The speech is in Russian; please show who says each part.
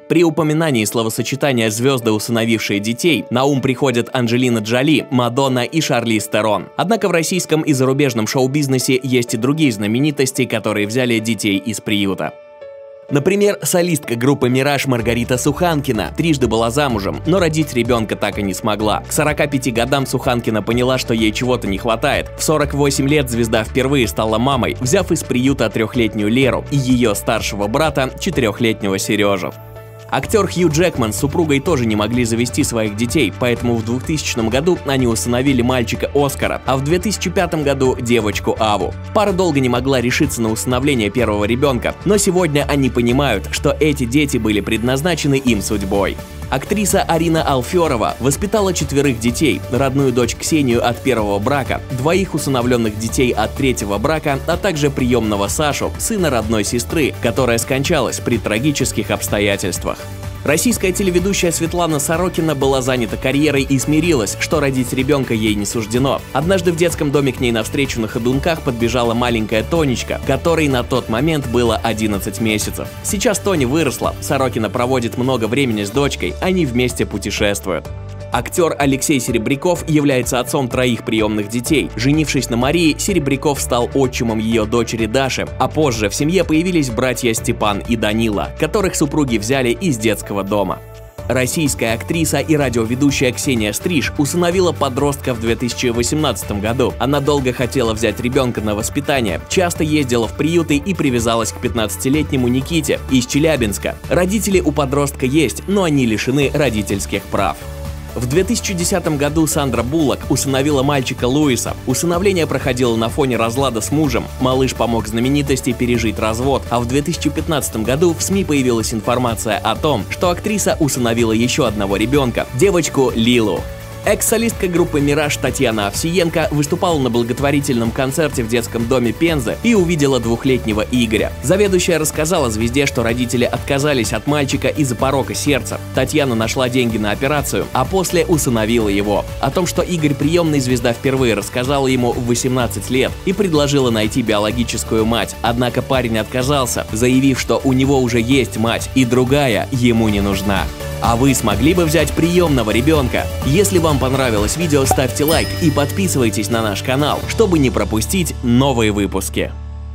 Speaker 1: При упоминании словосочетания «звезды, усыновившие детей» на ум приходят Анджелина Джоли, Мадонна и Шарлиз Терон. Однако в российском и зарубежном шоу-бизнесе есть и другие знаменитости, которые взяли детей из приюта. Например, солистка группы «Мираж» Маргарита Суханкина трижды была замужем, но родить ребенка так и не смогла. К 45 годам Суханкина поняла, что ей чего-то не хватает. В 48 лет звезда впервые стала мамой, взяв из приюта 3-летнюю Леру и ее старшего брата 4-летнего Сережу. Актер Хью Джекман с супругой тоже не могли завести своих детей, поэтому в 2000 году они усыновили мальчика Оскара, а в 2005 году девочку Аву. Пара долго не могла решиться на усыновление первого ребенка, но сегодня они понимают, что эти дети были предназначены им судьбой. Актриса Арина Алферова воспитала 4 детей, родную дочь Ксению от первого брака, 2 усыновленных детей от 3-го брака, а также приемного Сашу, сына родной сестры, которая скончалась при трагических обстоятельствах. Российская телеведущая Светлана Сорокина была занята карьерой и смирилась, что родить ребенка ей не суждено. Однажды в детском доме к ней навстречу на ходунках подбежала маленькая Тонечка, которой на тот момент было 11 месяцев. Сейчас Тоня выросла, Сорокина проводит много времени с дочкой, они вместе путешествуют. Актер Алексей Серебряков является отцом 3 приемных детей. Женившись на Марии, Серебряков стал отчимом ее дочери Даши, а позже в семье появились братья Степан и Данила, которых супруги взяли из детского дома. Российская актриса и радиоведущая Ксения Стриж усыновила подростка в 2018 году. Она долго хотела взять ребенка на воспитание, часто ездила в приюты и привязалась к 15-летнему Никите из Челябинска. Родители у подростка есть, но они лишены родительских прав. В 2010 году Сандра Буллок усыновила мальчика Луиса. Усыновление проходило на фоне разлада с мужем. Малыш помог знаменитости пережить развод, а в 2015 году в СМИ появилась информация о том, что актриса усыновила еще одного ребенка – девочку Лилу. Экс-солистка группы «Мираж» Татьяна Овсиенко выступала на благотворительном концерте в детском доме Пензы и увидела 2-летнего Игоря. Заведующая рассказала звезде, что родители отказались от мальчика из-за порока сердца. Татьяна нашла деньги на операцию, а после усыновила его. О том, что Игорь приемный, звезда впервые рассказала ему в 18 лет и предложила найти биологическую мать. Однако парень отказался, заявив, что у него уже есть мать и другая ему не нужна. А вы смогли бы взять приемного ребенка? Если вам понравилось видео, ставьте лайк и подписывайтесь на наш канал, чтобы не пропустить новые выпуски.